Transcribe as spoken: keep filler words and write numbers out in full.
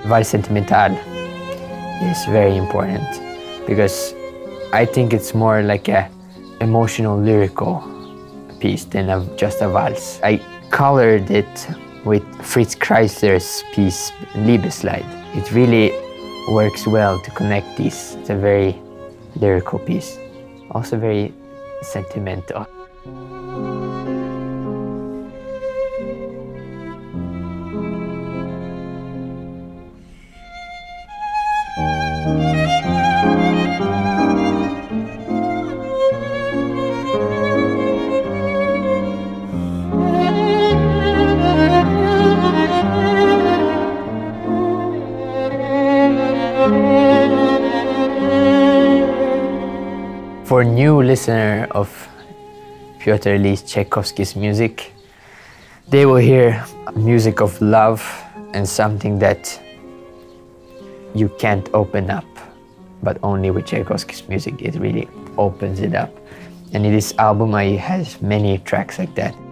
Valse Sentimentale is very important because I think it's more like a emotional lyrical piece than a, just a valse. I colored it with Fritz Kreisler's piece Liebesleid. It really works well to connect these. It's a very lyrical piece, also very sentimental. For a new listener of Piotr Ilyich Tchaikovsky's music, they will hear music of love and something that you can't open up, but only with Tchaikovsky's music it really opens it up. And in this album I has many tracks like that.